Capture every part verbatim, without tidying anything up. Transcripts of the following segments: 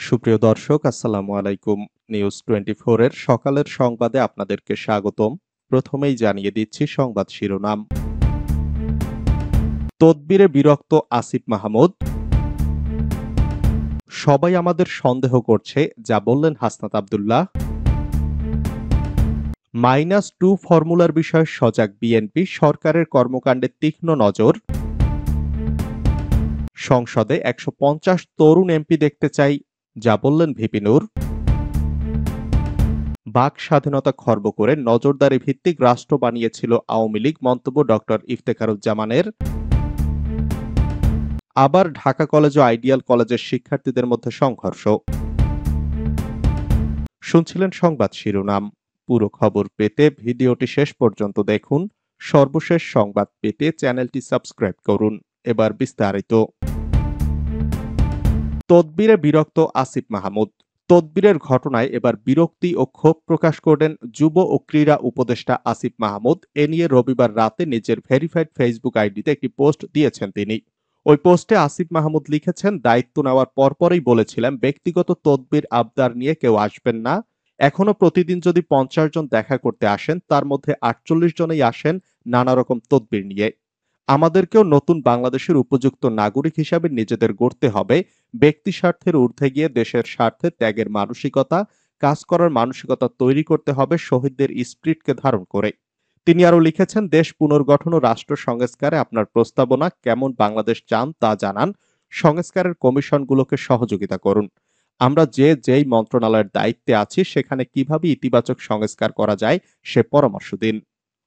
সুপ্রিয় দর্শক, আসসালামু আলাইকুম। নিউজ টোয়েন্টি ফোর এর সকালের সংবাদে আপনাদেরকে স্বাগতম। প্রথমেই জানিয়ে দিচ্ছি সংবাদ শিরোনাম। তদবিরে বিরক্ত আসিফ মাহমুদ। সবাই আমাদের সন্দেহ করছে, যা বললেন হাসনাত আব্দুল্লাহ। মাইনাস টু ফর্মুলার বিষয়ে সজাগ বিএনপি, সরকারের কর্মকাণ্ডে তীক্ষ্ণ নজর। সংসদে একশো পঞ্চাশ তরুণ এমপি দেখতে চাই, যা বললেন ভিপি নূর। বাক স্বাধীনতা খর্ব করে নজরদারি ভিত্তিক রাষ্ট্র বানিয়েছিল আওয়ামী লীগ, মন্তব্য ডক্টর ইফতেখারুজ্জামানের। আবার ঢাকা কলেজ ও আইডিয়াল কলেজের শিক্ষার্থীদের মধ্যে সংঘর্ষ। শুনছিলেন সংবাদ শিরোনাম। পুরো খবর পেতে ভিডিওটি শেষ পর্যন্ত দেখুন। সর্বশেষ সংবাদ পেতে চ্যানেলটি সাবস্ক্রাইব করুন। এবার বিস্তারিত। তদবিরে বিরক্ত আসিফ মাহমুদ। তদবিরের ঘটনায় এবার বিরক্তি ও ক্ষোভ প্রকাশ করলেন যুব ও ক্রীড়া উপদেষ্টা আসিফ মাহমুদ। এ নিয়ে রবিবার রাতে নিজের ভেরিফাইড ফেসবুক আইডিতে একটি পোস্ট দিয়েছেন তিনি। ওই পোস্টে আসিফ মাহমুদ লিখেছেন, দায়িত্ব নেওয়ার পরপরই বলেছিলাম ব্যক্তিগত তদবির আবদার নিয়ে কেউ আসবেন না। এখনো প্রতিদিন যদি পঞ্চাশ জন দেখা করতে আসেন, তার মধ্যে আটচল্লিশ জনই আসেন নানা রকম তদবির নিয়ে। আমাদেরকেও নতুন বাংলাদেশের উপযুক্ত নাগরিক হিসাবে নিজেদের গড়তে হবে। ব্যক্তি স্বার্থের ঊর্ধ্বে গিয়ে দেশের স্বার্থে ত্যাগের মানসিকতা, কাজ করার মানসিকতা তৈরি করতে হবে শহীদদের স্পিরিটকে ধারণ করে। তিনি আরো লিখেছেন, দেশ পুনর্গঠন ও রাষ্ট্র সংস্কারে আপনার প্রস্তাবনা কেমন বাংলাদেশ চান তা জানান। সংস্কারের কমিশনগুলোকে সহযোগিতা করুন। আমরা যে যেই মন্ত্রণালয়ের দায়িত্বে আছি সেখানে কিভাবে ইতিবাচক সংস্কার করা যায় সে পরামর্শ দিন।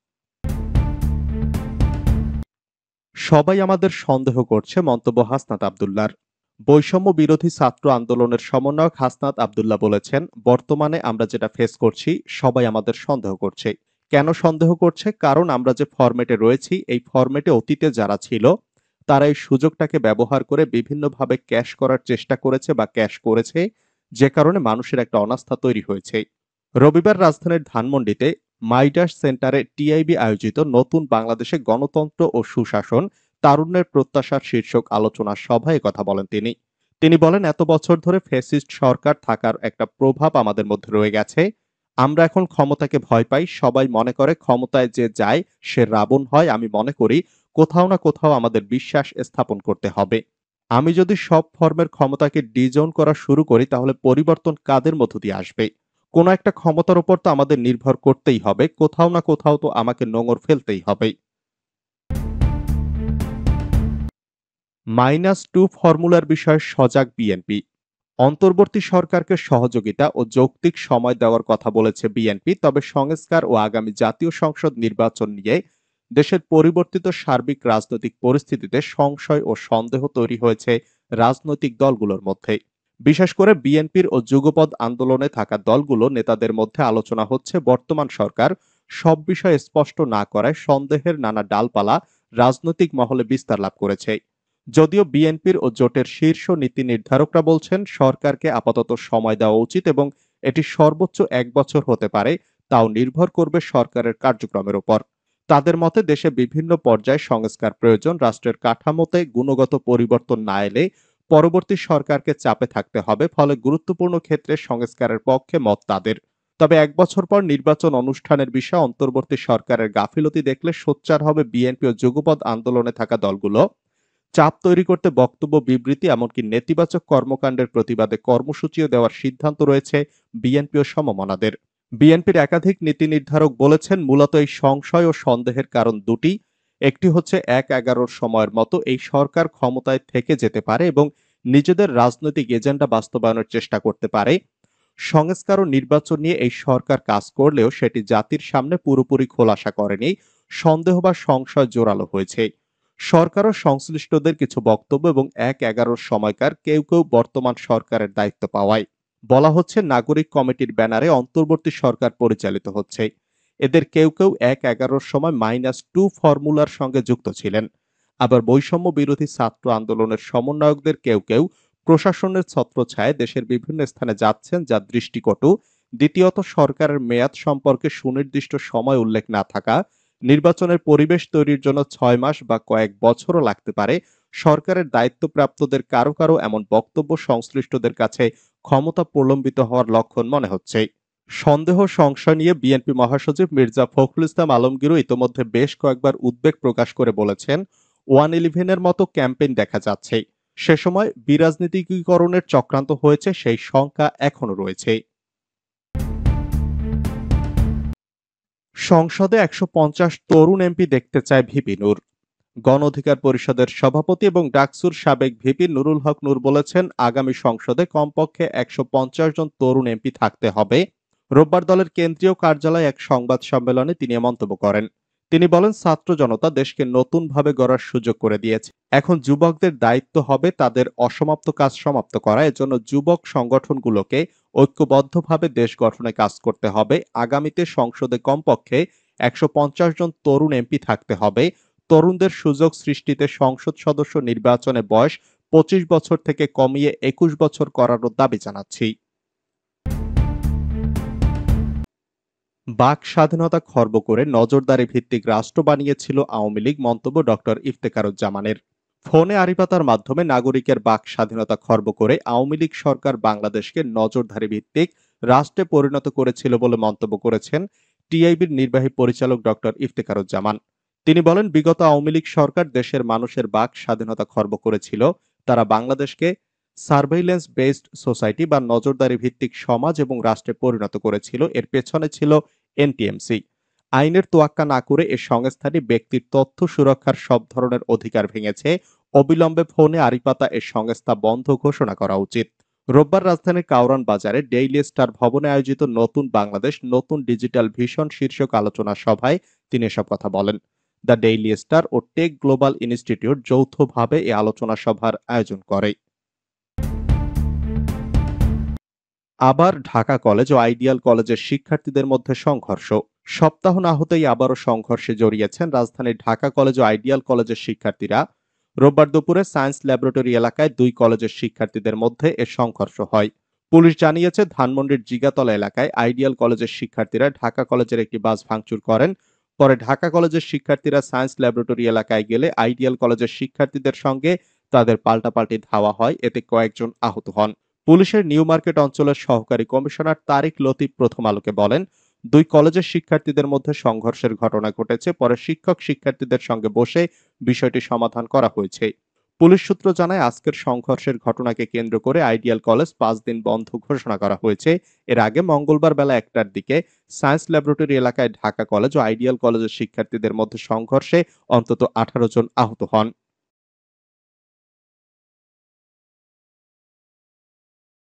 সবাই আমাদের সন্দেহ করছে, মন্তব্য হাসনাত আব্দুল্লাহর। বৈষম্য বিরোধী ছাত্র আন্দোলনের সমন্বয়ক হাসনাত আব্দুল্লাহ বলেছেন, বর্তমানে আমরা যেটা ফেস করছি সবাই আমাদের সন্দেহ করছে। কেন সন্দেহ করছে? কারণ আমরা যে ফরম্যাটে রয়েছি, এই ফরম্যাটে অতীতে যারা ছিল তারা এই সুযোগটাকে ব্যবহার করে বিভিন্নভাবে ক্যাশ করার চেষ্টা করেছে বা ক্যাশ করেছে, যে কারণে মানুষের একটা অনাস্থা তৈরি হয়েছে। রবিবার রাজধানীর ধানমন্ডিতে মাইডাস সেন্টারে টিআইবি আয়োজিত নতুন বাংলাদেশে গণতন্ত্র ও সুশাসন, তারুণ্যের প্রত্যাশার শীর্ষক আলোচনা সভায় কথা বলেন তিনি। তিনি বলেন, এত বছর ধরে ফ্যাসিস্ট সরকার থাকার একটা প্রভাব আমাদের মধ্যে রয়ে গেছে। আমরা এখন ক্ষমতাকে ভয় পাই। সবাই মনে করে ক্ষমতায় যে যায় সে রাবণ হয়। আমি মনে করি কোথাও না কোথাও আমাদের বিশ্বাস স্থাপন করতে হবে। আমি যদি সব ফর্মের ক্ষমতাকে ডিজোন করা শুরু করি, তাহলে পরিবর্তন কাদের মধ্য দিয়ে আসবে? কোনো একটা ক্ষমতার উপর তো আমাদের নির্ভর করতেই হবে। কোথাও না কোথাও তো আমাকে নোঙর ফেলতেই হবে। মাইনাস টু ফর্মুলার বিষয়ে সজাগ বিএনপি। অন্তর্বর্তী সরকারকে সহযোগিতা ও যৌক্তিক সময় দেওয়ার কথা বলেছে বিএনপি। তবে সংস্কার ও আগামী জাতীয় সংসদ নির্বাচন নিয়ে দেশের পরিবর্তিত সার্বিক রাজনৈতিক পরিস্থিতিতে সংশয় ও সন্দেহ তৈরি হয়েছে রাজনৈতিক দলগুলোর মধ্যে। বিশেষ করে বিএনপির ও যুগপৎ আন্দোলনে থাকা দলগুলো নেতাদের মধ্যে আলোচনা হচ্ছে, বর্তমান সরকার সব বিষয় স্পষ্ট না করায় সন্দেহের নানা ডালপালা রাজনৈতিক মহলে বিস্তার লাভ করেছে। যদিও বিএনপির ও জোটের শীর্ষ নীতি নির্ধারকরা বলছেন, সরকারকে আপাতত সময় দেওয়া উচিত এবং এটি সর্বোচ্চ এক বছর হতে পারে, তাও নির্ভর করবে সরকারের কার্যক্রমের উপর। তাদের মতে দেশে বিভিন্ন পর্যায়ে সংস্কার প্রয়োজন। রাষ্ট্রের কাঠামোতে গুণগত পরিবর্তন না এলে পরবর্তী সরকারকে চাপে থাকতে হবে। ফলে গুরুত্বপূর্ণ ক্ষেত্রে সংস্কারের পক্ষে মত তাদের। তবে এক বছর পর নির্বাচন অনুষ্ঠানের বিষয়ে অন্তর্বর্তী সরকারের গাফিলতি দেখলে সোচ্চার হবে বিএনপি ও যুগপৎ আন্দোলনে থাকা দলগুলো। চাপ তৈরি করতে বক্তব্য, বিবৃতি, এমনকি নেতিবাচক কর্মকাণ্ডের প্রতিবাদে কর্মসূচিও দেওয়ার সিদ্ধান্ত রয়েছে বিএনপি ও সমমনাদের। বিএনপির একাধিক নীতি নির্ধারক বলেছেন, মূলত এই সংশয় ও সন্দেহের কারণ দুটি। একটি হচ্ছে এক এগারোর সময়ের মতো এই সরকার ক্ষমতায় থেকে যেতে পারে এবং নিজেদের রাজনৈতিক এজেন্ডা বাস্তবায়নের চেষ্টা করতে পারে। সংস্কার ও নির্বাচন নিয়ে এই সরকার কাজ করলেও সেটি জাতির সামনে পুরোপুরি খোলাসা করেনি। সন্দেহ বা সংশয় জোরালো হয়েছে। সরকার ও সংশ্লিষ্টদের কিছু বক্তব্য এবং এক এগারোর সময়কার কেউ কেউ বর্তমান সরকারের দায়িত্ব পাওয়ায় বলা হচ্ছে নাগরিক কমিটির ব্যানারে অন্তর্বর্তী সরকার পরিচালিত হচ্ছে। এদের কেউ কেউ এক এগারোর সময় মাইনাস টু ফর্মুলার সঙ্গে যুক্ত ছিলেন। আবার বৈষম্য বিরোধী ছাত্র আন্দোলনের সমন্বয়কদের কেউ কেউ প্রশাসনের ছত্রছায়ায় দেশের বিভিন্ন স্থানে যাচ্ছেন, যা দৃষ্টিকটু। দ্বিতীয়ত, সরকারের মেয়াদ সম্পর্কে সুনির্দিষ্ট সময় উল্লেখ না থাকা। নির্বাচনের পরিবেশ তৈরির জন্য ছয় মাস বা কয়েক বছরও লাগতে পারে। সরকারের দায়িত্বপ্রাপ্তদের কারো কারো এমন বক্তব্য সংশ্লিষ্টদের কাছে ক্ষমতা প্রলম্বিত হওয়ার লক্ষণ মনে হচ্ছে। সন্দেহ সংশয় নিয়ে বিএনপি মহাসচিব মির্জা ফখরুল ইসলাম আলমগীরও ইতোমধ্যে বেশ কয়েকবার উদ্বেগ প্রকাশ করে বলেছেন, ওয়ান ইলেভেনের মতো ক্যাম্পেইন দেখা যাচ্ছে। সে সময় বিরাজনীতিকরণের চক্রান্ত হয়েছে সেই শঙ্কা এখনো রয়েছে। সংসদে একশো পঞ্চাশ তরুণ এমপি দেখতে চায় ভিপি নূর। গণ অধিকার পরিষদের সভাপতি এবং ডাকসুর সাবেক ভিপি নুরুল হক নূর বলেছেন, আগামী সংসদে কমপক্ষে একশো পঞ্চাশ জন তরুণ এমপি থাকতে হবে। রোববার দলের কেন্দ্রীয় কার্যালয়ে এক সংবাদ সম্মেলনে তিনি এ মন্তব্য করেন। তিনি বলেন, ছাত্র জনতা দেশকে নতুনভাবে গড়ার সুযোগ করে দিয়েছে। এখন যুবকদের দায়িত্ব হবে তাদের অসমাপ্ত কাজ সমাপ্ত করা। এজন্য যুবক সংগঠনগুলোকে ঐক্যবদ্ধভাবে দেশ গঠনে কাজ করতে হবে। আগামীতে সংসদে কমপক্ষে একশো পঞ্চাশ জন তরুণ এমপি থাকতে হবে। তরুণদের সুযোগ সৃষ্টিতে সংসদ সদস্য নির্বাচনে বয়স পঁচিশ বছর থেকে কমিয়ে একুশ বছর করারও দাবি জানাচ্ছি। বাক স্বাধীনতা খর্ব করে নজরদারি ভিত্তিক রাষ্ট্র বানিয়েছিল আওয়ামী লীগ, মন্তব্য ডক্টর ইফতেখারুজ্জামানের। ফোনে আড়িপাতার মাধ্যমে নাগরিকের বাক স্বাধীনতা খর্ব করে আওয়ামী লীগ সরকার বাংলাদেশকে নজরদারি ভিত্তিক রাষ্ট্রে পরিণত করেছিল বলে মন্তব্য করেছেন টিআইবির নির্বাহী পরিচালক ডক্টর ইফতেখারুজ্জামান। তিনি বলেন, বিগত আওয়ামী লীগ সরকার দেশের মানুষের বাক স্বাধীনতা খর্ব করেছিল। তারা বাংলাদেশকে সার্ভেইলেন্স বেসড সোসাইটি বা নজরদারি ভিত্তিক সমাজ এবং রাষ্ট্রে পরিণত করেছিল। এর পেছনে ছিল এনটিএমসি। আইনের তোয়াক্কা না করে এ সংস্থাটি ব্যক্তির তথ্য সুরক্ষার সব ধরনের অধিকার ভেঙেছে। অবিলম্বে ফোনে আড়িপাতা এ সংস্থা বন্ধ ঘোষণা করা উচিত। রোববার রাজধানীর কাউরান বাজারে ডেইলি স্টার ভবনে আয়োজিত নতুন বাংলাদেশ নতুন ডিজিটাল ভিশন শীর্ষক আলোচনা সভায় তিনি এসব কথা বলেন। দ্য ডেইলি স্টার ও টেক গ্লোবাল ইনস্টিটিউট যৌথভাবে এ আলোচনা সভার আয়োজন করে। আবার ঢাকা কলেজ ও আইডিয়াল কলেজের শিক্ষার্থীদের মধ্যে সংঘর্ষ। সপ্তাহ না হতেই আবারও সংঘর্ষে জড়িয়েছেন রাজধানীর ঢাকা কলেজ ও আইডিয়াল কলেজের শিক্ষার্থীরা। রোববার দুপুরে সায়েন্স ল্যাবরেটরি এলাকায় দুই কলেজের শিক্ষার্থীদের মধ্যে এ সংঘর্ষ হয়। পুলিশ জানিয়েছে, ধানমন্ডির জিগাতলা এলাকায় আইডিয়াল কলেজের শিক্ষার্থীরা ঢাকা কলেজের একটি বাস ভাঙচুর করেন। পরে ঢাকা কলেজের শিক্ষার্থীরা সায়েন্স ল্যাবরেটরি এলাকায় গেলে আইডিয়াল কলেজের শিক্ষার্থীদের সঙ্গে তাদের পাল্টাপাল্টি ধাওয়া হয়। এতে কয়েকজন আহত হন। পুলিশের নিউ মার্কেট অঞ্চলের সহকারী কমিশনার তারিক লতিফ প্রথম আলোকে বলেন, দুই কলেজের শিক্ষার্থীদের মধ্যে সংঘর্ষের ঘটনা ঘটেছে। পরে শিক্ষক শিক্ষার্থীদের সঙ্গে বসে বিষয়টি সমাধান করা হয়েছে। পুলিশ সূত্র জানায়, আজকের সংঘর্ষের ঘটনাকে কেন্দ্র করে আইডিয়াল কলেজ পাঁচ দিন বন্ধ ঘোষণা করা হয়েছে। এর আগে মঙ্গলবার বেলা একটার দিকে সায়েন্স ল্যাবরেটরি এলাকায় ঢাকা কলেজ ও আইডিয়াল কলেজের শিক্ষার্থীদের মধ্যে সংঘর্ষে অন্তত আঠারো জন আহত হন।